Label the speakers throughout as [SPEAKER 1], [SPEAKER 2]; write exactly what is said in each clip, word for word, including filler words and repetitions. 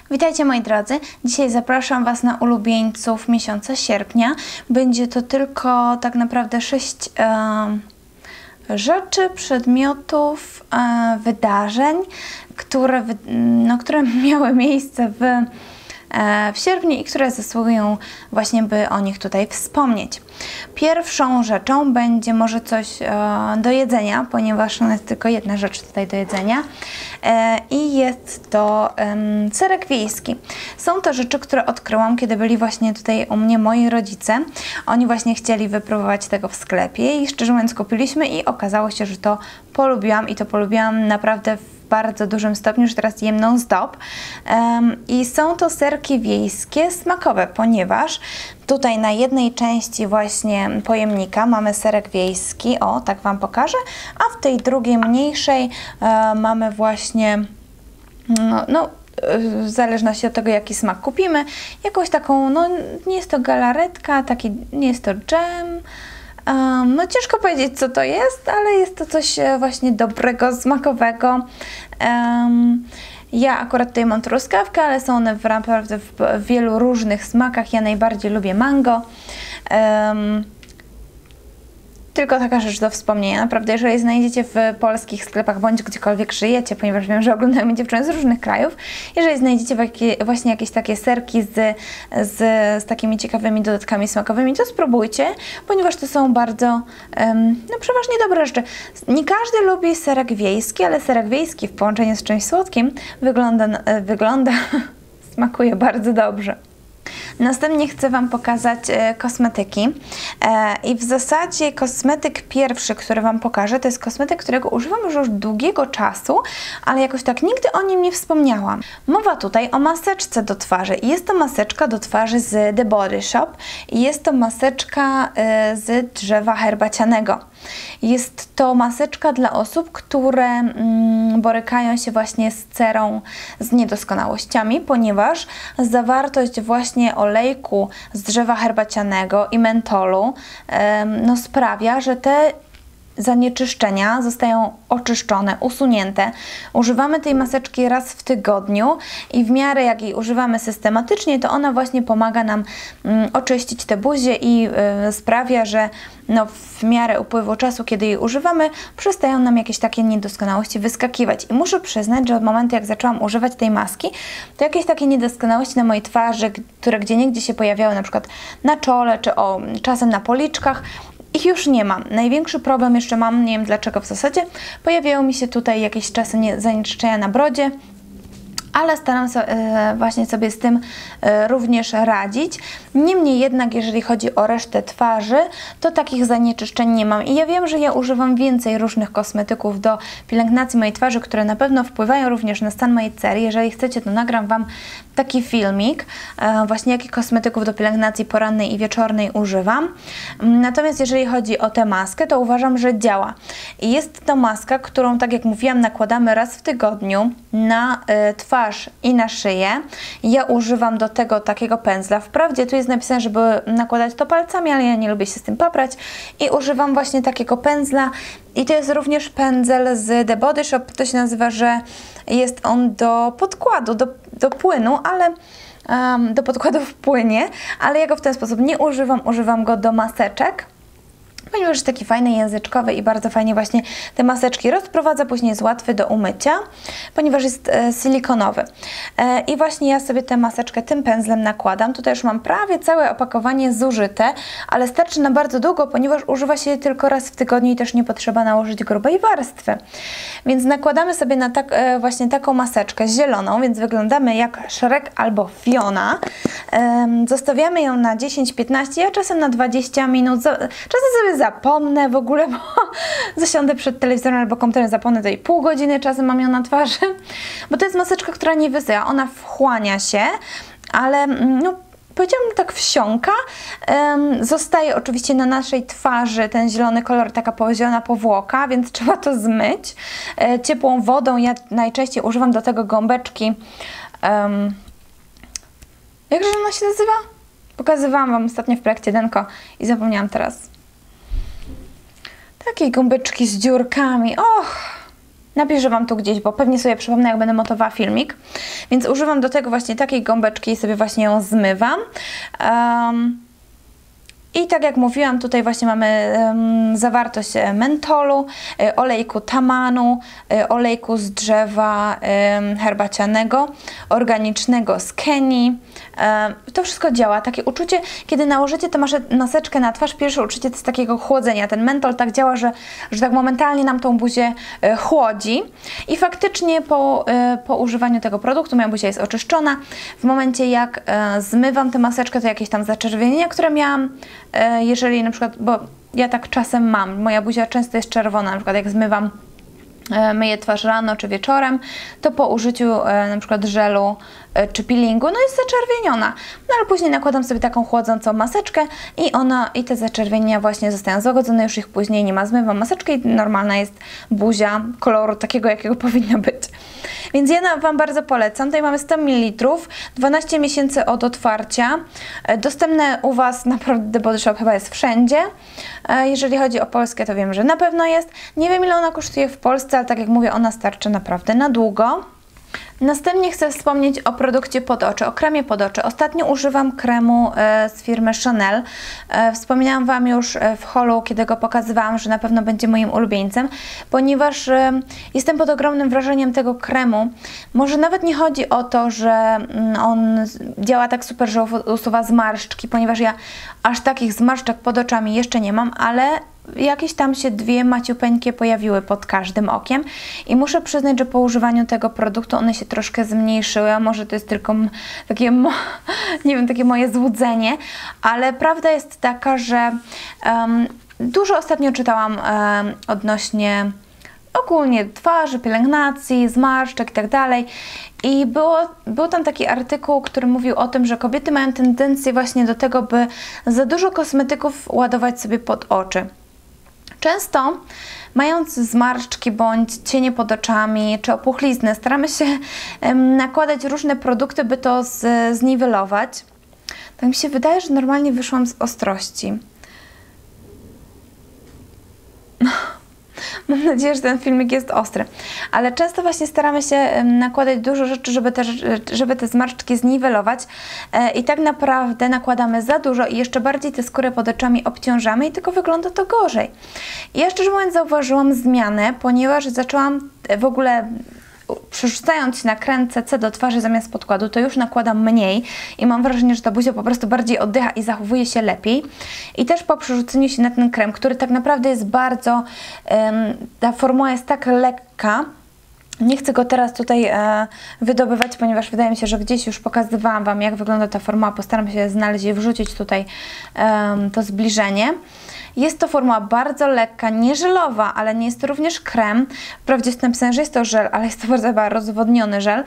[SPEAKER 1] Witajcie moi drodzy, dzisiaj zapraszam Was na ulubieńców miesiąca sierpnia. Będzie to tylko tak naprawdę sześć e, rzeczy, przedmiotów, e, wydarzeń, które, no, które miały miejsce w, e, w sierpniu i które zasługują właśnie, by o nich tutaj wspomnieć. Pierwszą rzeczą będzie może coś e, do jedzenia, ponieważ jest tylko jedna rzecz tutaj do jedzenia e, i jest to e, serek wiejski. Są to rzeczy, które odkryłam, kiedy byli właśnie tutaj u mnie moi rodzice. Oni właśnie chcieli wypróbować tego w sklepie i szczerze mówiąc kupiliśmy i okazało się, że to polubiłam i to polubiłam naprawdę w bardzo dużym stopniu, że teraz jem non-stop. Um, I są to serki wiejskie smakowe, ponieważ tutaj na jednej części właśnie pojemnika mamy serek wiejski, o tak Wam pokażę, a w tej drugiej mniejszej e, mamy właśnie no, no w zależności od tego, jaki smak kupimy, jakąś taką, no nie jest to galaretka, taki, nie jest to dżem. Um, no ciężko powiedzieć, co to jest, ale jest to coś właśnie dobrego, smakowego. Um, ja akurat tutaj mam truskawkę, ale są one w, naprawdę w, w wielu różnych smakach. Ja najbardziej lubię mango. Um, Tylko taka rzecz do wspomnienia. Naprawdę, jeżeli znajdziecie w polskich sklepach, bądź gdziekolwiek żyjecie, ponieważ wiem, że oglądają mnie dziewczyny z różnych krajów, jeżeli znajdziecie właśnie jakieś takie serki z, z, z takimi ciekawymi dodatkami smakowymi, to spróbujcie, ponieważ to są bardzo, um, no przeważnie dobre rzeczy. Nie każdy lubi serek wiejski, ale serek wiejski w połączeniu z czymś słodkim wygląda, wygląda smakuje bardzo dobrze. Następnie chcę Wam pokazać e, kosmetyki e, i w zasadzie kosmetyk pierwszy, który Wam pokażę, to jest kosmetyk, którego używam już od długiego czasu, ale jakoś tak nigdy o nim nie wspomniałam. Mowa tutaj o maseczce do twarzy i jest to maseczka do twarzy z The Body Shop i jest to maseczka e, z drzewa herbacianego. Jest to maseczka dla osób, które mm, borykają się właśnie z cerą, z niedoskonałościami, ponieważ zawartość właśnie olejku z drzewa herbacianego i mentolu ym, no, sprawia, że te zanieczyszczenia zostają oczyszczone, usunięte. Używamy tej maseczki raz w tygodniu i w miarę jak jej używamy systematycznie, to ona właśnie pomaga nam mm, oczyścić te buzie i y, sprawia, że no, w miarę upływu czasu, kiedy jej używamy, przestają nam jakieś takie niedoskonałości wyskakiwać. I muszę przyznać, że od momentu jak zaczęłam używać tej maski, to jakieś takie niedoskonałości na mojej twarzy, które gdzieniegdzie się pojawiały, na przykład na czole, czy o, czasem na policzkach, ich już nie mam. Największy problem jeszcze mam, nie wiem dlaczego w zasadzie, pojawiają mi się tutaj jakieś czasy zanieczyszczenia na brodzie, ale staram się e, właśnie sobie z tym e, również radzić. Niemniej jednak, jeżeli chodzi o resztę twarzy, to takich zanieczyszczeń nie mam. I ja wiem, że ja używam więcej różnych kosmetyków do pielęgnacji mojej twarzy, które na pewno wpływają również na stan mojej cery. Jeżeli chcecie, to nagram Wam taki filmik, e, właśnie jakich kosmetyków do pielęgnacji porannej i wieczornej używam. Natomiast jeżeli chodzi o tę maskę, to uważam, że działa. I jest to maska, którą, tak jak mówiłam, nakładamy raz w tygodniu na e, twarz i na szyję. Ja używam do tego takiego pędzla. Wprawdzie tu jest napisane, żeby nakładać to palcami, ale ja nie lubię się z tym paprać i używam właśnie takiego pędzla i to jest również pędzel z The Body Shop. To się nazywa, że jest on do podkładu, do, do płynu, ale um, do podkładu w płynie, ale ja go w ten sposób nie używam, używam go do maseczek, ponieważ jest taki fajny, języczkowy i bardzo fajnie właśnie te maseczki rozprowadza, później jest łatwy do umycia, ponieważ jest e, silikonowy. E, I właśnie ja sobie tę maseczkę tym pędzlem nakładam. Tutaj już mam prawie całe opakowanie zużyte, ale starczy na bardzo długo, ponieważ używa się je tylko raz w tygodniu i też nie potrzeba nałożyć grubej warstwy. Więc nakładamy sobie na tak, e, właśnie taką maseczkę zieloną, więc wyglądamy jak Shrek albo Fiona. E, zostawiamy ją na dziesięć piętnaście, ja czasem na dwadzieścia minut, czasem sobie zapomnę w ogóle, bo zasiądę przed telewizorem albo komputerem, zapomnę tej pół godziny, czasem mam ją na twarzy, bo to jest maseczka, która nie wysycha, ona wchłania się, ale no, powiedziałabym tak wsiąka, um, zostaje oczywiście na naszej twarzy ten zielony kolor, taka zielona powłoka, więc trzeba to zmyć e, ciepłą wodą. Ja najczęściej używam do tego gąbeczki, um, jakże ona się nazywa? Pokazywałam Wam ostatnio w projekcie Denko i zapomniałam teraz. Takie gąbeczki z dziurkami. Och! Napiszę Wam tu gdzieś, bo pewnie sobie przypomnę, jak będę montowała filmik. Więc używam do tego właśnie takiej gąbeczki i sobie właśnie ją zmywam. Um, I tak jak mówiłam, tutaj właśnie mamy um, zawartość mentolu, y, olejku tamanu, y, olejku z drzewa y, herbacianego, organicznego z Kenii. Y, to wszystko działa. Takie uczucie, kiedy nałożycie tę maseczkę na twarz, pierwsze uczucie to jest takiego chłodzenia. Ten mentol tak działa, że, że tak momentalnie nam tą buzię y, chłodzi. I faktycznie po, y, po używaniu tego produktu moja buzia jest oczyszczona. W momencie jak y, zmywam tę maseczkę, to jakieś tam zaczerwienienia, które miałam, jeżeli na przykład, bo ja tak czasem mam, moja buzia często jest czerwona, na przykład jak zmywam, myję twarz rano czy wieczorem, to po użyciu na przykład żelu czy peelingu, no jest zaczerwieniona. No ale później nakładam sobie taką chłodzącą maseczkę i ona, i te zaczerwienia właśnie zostają złagodzone, już ich później nie ma. Zmywam maseczkę i normalna jest buzia koloru takiego, jakiego powinna być. Więc ja Wam bardzo polecam. Tutaj mamy sto mililitrów, dwanaście miesięcy od otwarcia. Dostępne u Was naprawdę The Body Shop chyba jest wszędzie. Jeżeli chodzi o Polskę, to wiem, że na pewno jest. Nie wiem, ile ona kosztuje w Polsce, ale tak jak mówię, ona starczy naprawdę na długo. Następnie chcę wspomnieć o produkcie pod oczy, o kremie pod oczy. Ostatnio używam kremu e, z firmy Chanel. E, wspominałam Wam już w haulu, kiedy go pokazywałam, że na pewno będzie moim ulubieńcem, ponieważ e, jestem pod ogromnym wrażeniem tego kremu. Może nawet nie chodzi o to, że mm, on działa tak super, że usuwa zmarszczki, ponieważ ja aż takich zmarszczek pod oczami jeszcze nie mam, ale jakieś tam się dwie maciupeńkie pojawiły pod każdym okiem i muszę przyznać, że po używaniu tego produktu one się troszkę zmniejszyły, a może to jest tylko takie, nie wiem, takie moje złudzenie, ale prawda jest taka, że um, dużo ostatnio czytałam um, odnośnie ogólnie twarzy, pielęgnacji, zmarszczek i tak dalej. I było, był tam taki artykuł, który mówił o tym, że kobiety mają tendencję właśnie do tego, by za dużo kosmetyków ładować sobie pod oczy. Często, mając zmarszczki bądź cienie pod oczami czy opuchlizny, staramy się um, nakładać różne produkty, by to z, zniwelować. Tak mi się wydaje, że normalnie wyszłam z ostrości. Mam nadzieję, że ten filmik jest ostry. Ale często właśnie staramy się nakładać dużo rzeczy, żeby te, żeby te zmarszczki zniwelować. I tak naprawdę nakładamy za dużo i jeszcze bardziej tę skórę pod oczami obciążamy i tylko wygląda to gorzej. I ja szczerze mówiąc zauważyłam zmianę, ponieważ zaczęłam w ogóle, przerzucając się na krem C C do twarzy zamiast podkładu, to już nakładam mniej i mam wrażenie, że ta buzia po prostu bardziej oddycha i zachowuje się lepiej. I też po przerzuceniu się na ten krem, który tak naprawdę jest bardzo, um, ta formuła jest tak lekka. Nie chcę go teraz tutaj e, wydobywać, ponieważ wydaje mi się, że gdzieś już pokazywałam Wam, jak wygląda ta formuła. Postaram się znaleźć i wrzucić tutaj e, to zbliżenie. Jest to formuła bardzo lekka, nie żelowa, ale nie jest to również krem. Wprawdzie jest napisane, że jest to żel, ale jest to bardzo chyba rozwodniony żel.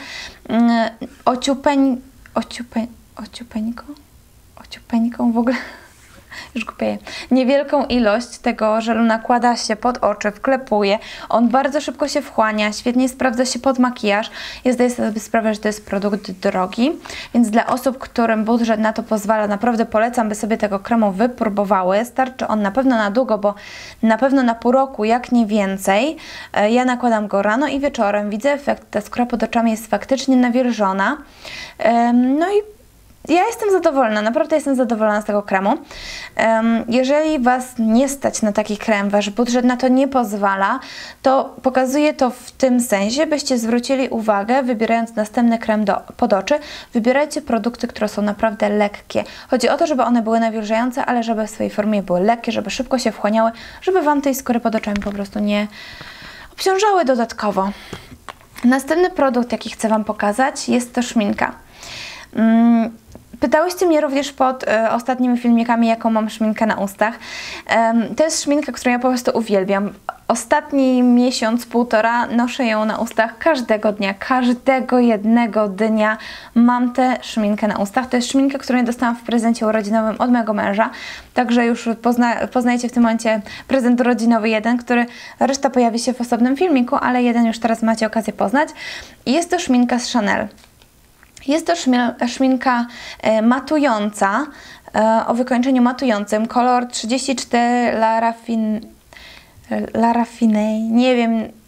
[SPEAKER 1] Ociupeń... Ociupeń... Ociupeńką? Ociupeńką w ogóle... Już głupieję. Niewielką ilość tego żelu nakłada się pod oczy, wklepuje. On bardzo szybko się wchłania, świetnie sprawdza się pod makijaż. Ja zdaję sobie sprawę, że to jest produkt drogi, więc dla osób, którym budżet na to pozwala, naprawdę polecam, by sobie tego kremu wypróbowały. Starczy on na pewno na długo, bo na pewno na pół roku, jak nie więcej. Ja nakładam go rano i wieczorem. Widzę efekt, ta skóra pod oczami jest faktycznie nawilżona. No i ja jestem zadowolona, naprawdę jestem zadowolona z tego kremu. Um, jeżeli Was nie stać na taki krem, Wasz budżet na to nie pozwala, to pokazuję to w tym sensie, byście zwrócili uwagę, wybierając następny krem do, pod oczy, wybierajcie produkty, które są naprawdę lekkie. Chodzi o to, żeby one były nawilżające, ale żeby w swojej formie były lekkie, żeby szybko się wchłaniały, żeby Wam tej skóry pod oczami po prostu nie obciążały dodatkowo. Następny produkt, jaki chcę Wam pokazać, jest to szminka. Um, Pytałyście mnie również pod e, ostatnimi filmikami, jaką mam szminkę na ustach. E, to jest szminka, którą ja po prostu uwielbiam. Ostatni miesiąc, półtora noszę ją na ustach każdego dnia, każdego jednego dnia mam tę szminkę na ustach. To jest szminka, którą ja dostałam w prezencie urodzinowym od mojego męża, także już pozna, poznajecie w tym momencie prezent urodzinowy jeden, który reszta pojawi się w osobnym filmiku, ale jeden już teraz macie okazję poznać. I jest to szminka z Chanel. Jest to szminka matująca, o wykończeniu matującym, kolor trzydzieści cztery La Raffine, La Raffinée, nie wiem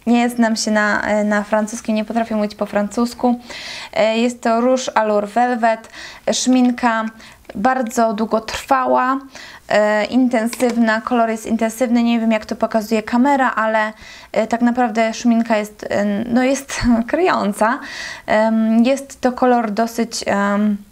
[SPEAKER 1] nie znam się na, na francuskim, nie potrafię mówić po francusku. Jest to Rouge Allure Velvet, szminka bardzo długotrwała, e, intensywna, kolor jest intensywny, nie wiem jak to pokazuje kamera, ale e, tak naprawdę szminka jest, e, no jest kryjąca. E, jest to kolor dosyć e,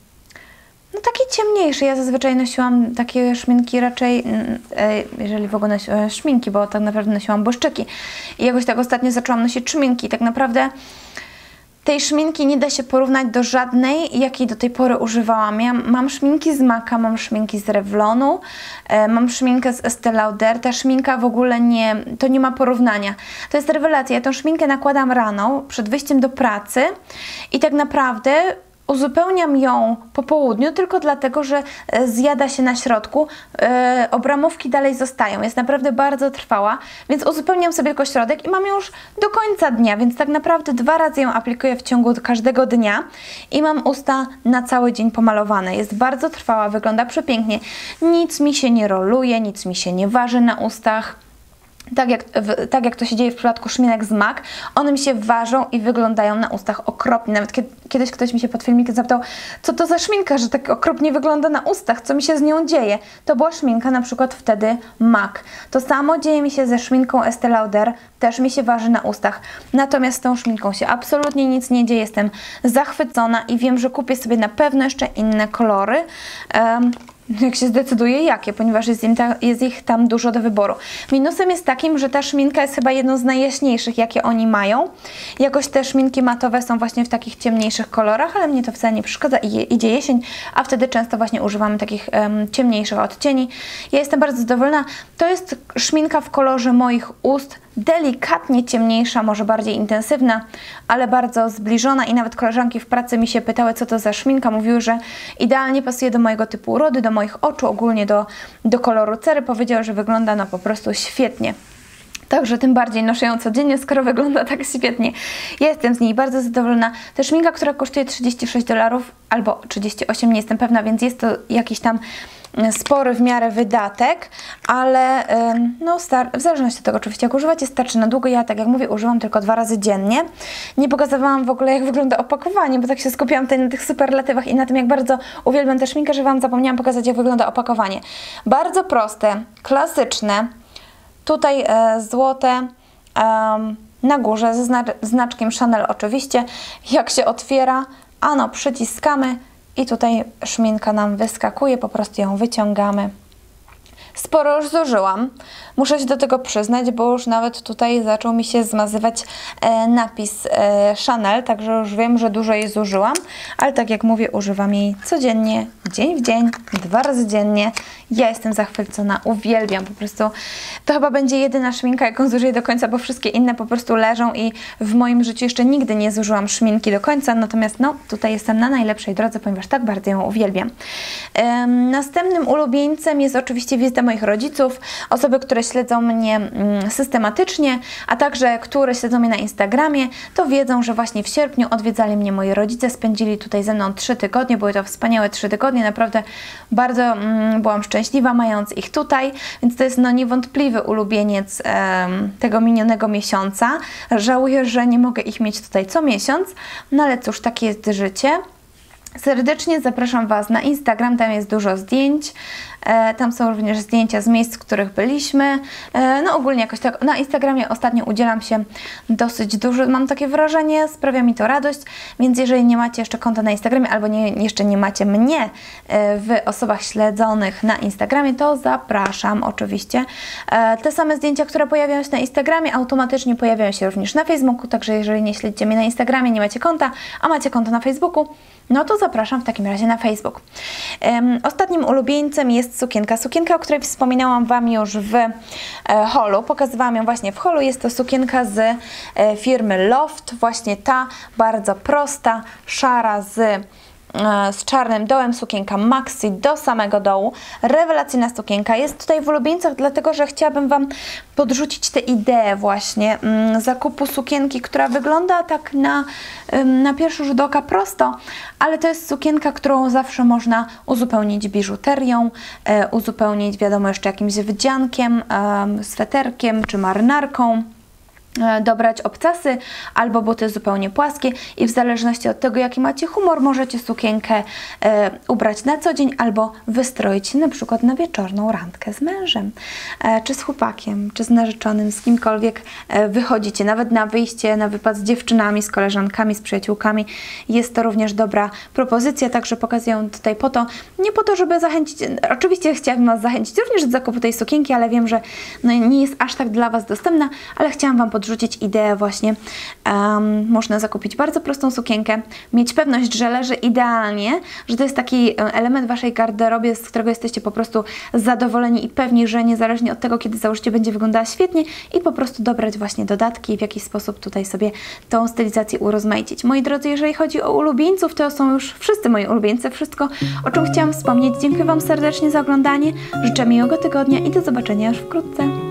[SPEAKER 1] no taki ciemniejszy. Ja zazwyczaj nosiłam takie szminki raczej, e, jeżeli w ogóle nosiłam szminki, bo tak naprawdę nosiłam błyszczyki. I jakoś tak ostatnio zaczęłam nosić szminki. Tak naprawdę tej szminki nie da się porównać do żadnej, jakiej do tej pory używałam. Ja mam szminki z Maca, mam szminki z Revlonu, e, mam szminkę z Estée Lauder. Ta szminka w ogóle nie, to nie ma porównania. To jest rewelacja. Ja tą szminkę nakładam rano, przed wyjściem do pracy i tak naprawdę uzupełniam ją po południu tylko dlatego, że zjada się na środku, e, obramówki dalej zostają. Jest naprawdę bardzo trwała, więc uzupełniam sobie tylko środek i mam ją już do końca dnia, więc tak naprawdę dwa razy ją aplikuję w ciągu każdego dnia i mam usta na cały dzień pomalowane. Jest bardzo trwała, wygląda przepięknie. Nic mi się nie roluje, nic mi się nie waży na ustach. Tak jak, w, tak jak to się dzieje w przypadku szminek z Mac, one mi się ważą i wyglądają na ustach okropnie. Nawet kiedy, kiedyś ktoś mi się pod filmikiem zapytał, co to za szminka, że tak okropnie wygląda na ustach, co mi się z nią dzieje. To była szminka na przykład wtedy Mac. To samo dzieje mi się ze szminką Estée Lauder, też mi się waży na ustach. Natomiast z tą szminką się absolutnie nic nie dzieje, jestem zachwycona i wiem, że kupię sobie na pewno jeszcze inne kolory. Um, jak się zdecyduje jakie, ponieważ jest, im ta, jest ich tam dużo do wyboru. Minusem jest takim, że ta szminka jest chyba jedną z najjaśniejszych, jakie oni mają. Jakoś te szminki matowe są właśnie w takich ciemniejszych kolorach, ale mnie to wcale nie przeszkadza i idzie jesień, a wtedy często właśnie używamy takich um, ciemniejszych odcieni. Ja jestem bardzo zadowolona. To jest szminka w kolorze moich ust, delikatnie ciemniejsza, może bardziej intensywna, ale bardzo zbliżona i nawet koleżanki w pracy mi się pytały, co to za szminka. Mówiły, że idealnie pasuje do mojego typu urody, do moich oczu, ogólnie do, do koloru cery. Powiedziały, że wygląda no po prostu świetnie. Także tym bardziej noszę ją codziennie, skoro wygląda tak świetnie. Ja jestem z niej bardzo zadowolona. To szminka, która kosztuje trzydzieści sześć dolarów albo trzydzieści osiem, nie jestem pewna, więc jest to jakiś tam spory w miarę wydatek, ale no, w zależności od tego oczywiście jak używacie, starczy na długo. Ja tak jak mówię, używam tylko dwa razy dziennie. Nie pokazywałam w ogóle jak wygląda opakowanie, bo tak się skupiłam tutaj na tych superlatywach i na tym jak bardzo uwielbiam tę szminkę, że Wam zapomniałam pokazać jak wygląda opakowanie. Bardzo proste, klasyczne, tutaj e, złote, e, na górze ze zna znaczkiem Chanel oczywiście. Jak się otwiera, ano przyciskamy i tutaj szminka nam wyskakuje, po prostu ją wyciągamy. Sporo już zużyłam, muszę się do tego przyznać, bo już nawet tutaj zaczął mi się zmazywać e, napis e, Chanel, także już wiem, że dużo jej zużyłam, ale tak jak mówię, używam jej codziennie, dzień w dzień, dwa razy dziennie. Ja jestem zachwycona, uwielbiam po prostu. To chyba będzie jedyna szminka, jaką zużyję do końca, bo wszystkie inne po prostu leżą i w moim życiu jeszcze nigdy nie zużyłam szminki do końca, natomiast no, tutaj jestem na najlepszej drodze, ponieważ tak bardzo ją uwielbiam. Ym, następnym ulubieńcem jest oczywiście wizyta moich rodziców, osoby, które śledzą mnie mm, systematycznie, a także które śledzą mnie na Instagramie, to wiedzą, że właśnie w sierpniu odwiedzali mnie moi rodzice, spędzili tutaj ze mną trzy tygodnie, były to wspaniałe trzy tygodnie, naprawdę bardzo mm, byłam szczęśliwa mając ich tutaj, więc to jest no niewątpliwy ulubieniec em, tego minionego miesiąca. Żałuję, że nie mogę ich mieć tutaj co miesiąc, no ale cóż, takie jest życie. Serdecznie zapraszam Was na Instagram, tam jest dużo zdjęć, e, tam są również zdjęcia z miejsc, w których byliśmy, e, no ogólnie jakoś tak, na Instagramie ostatnio udzielam się dosyć dużo, mam takie wrażenie, sprawia mi to radość, więc jeżeli nie macie jeszcze konta na Instagramie, albo nie, jeszcze nie macie mnie e, w osobach śledzonych na Instagramie, to zapraszam oczywiście. E, te same zdjęcia, które pojawiają się na Instagramie, automatycznie pojawiają się również na Facebooku, także jeżeli nie śledzicie mnie na Instagramie, nie macie konta, a macie konto na Facebooku, no to zapraszam w takim razie na Facebook. Um, ostatnim ulubieńcem jest sukienka. Sukienka, o której wspominałam Wam już w e, holu. Pokazywałam ją właśnie w holu. Jest to sukienka z e, firmy Loft. Właśnie ta bardzo prosta, szara z z czarnym dołem, sukienka maxi do samego dołu. Rewelacyjna sukienka. Jest tutaj w ulubieńcach, dlatego że chciałabym Wam podrzucić tę ideę właśnie mm, zakupu sukienki, która wygląda tak na, na pierwszy rzut oka prosto, ale to jest sukienka, którą zawsze można uzupełnić biżuterią, e, uzupełnić wiadomo jeszcze jakimś wdziankiem, e, sweterkiem czy marynarką. dobrać obcasy albo buty zupełnie płaskie i w zależności od tego, jaki macie humor, możecie sukienkę e, ubrać na co dzień albo wystroić się na przykład na wieczorną randkę z mężem, e, czy z chłopakiem, czy z narzeczonym, z kimkolwiek e, wychodzicie, nawet na wyjście, na wypad z dziewczynami, z koleżankami, z przyjaciółkami. Jest to również dobra propozycja, także pokazuję ją tutaj po to, nie po to, żeby zachęcić, oczywiście chciałabym Was zachęcić również do zakupu tej sukienki, ale wiem, że no, nie jest aż tak dla Was dostępna, ale chciałam Wam podrzucić ideę właśnie. Um, można zakupić bardzo prostą sukienkę, mieć pewność, że leży idealnie, że to jest taki element Waszej garderobie, z którego jesteście po prostu zadowoleni i pewni, że niezależnie od tego, kiedy założycie, będzie wyglądała świetnie i po prostu dobrać właśnie dodatki i w jakiś sposób tutaj sobie tą stylizację urozmaicić. Moi drodzy, jeżeli chodzi o ulubieńców, to są już wszyscy moi ulubieńcy, wszystko, o czym chciałam wspomnieć. Dziękuję Wam serdecznie za oglądanie, życzę miłego tygodnia i do zobaczenia już wkrótce.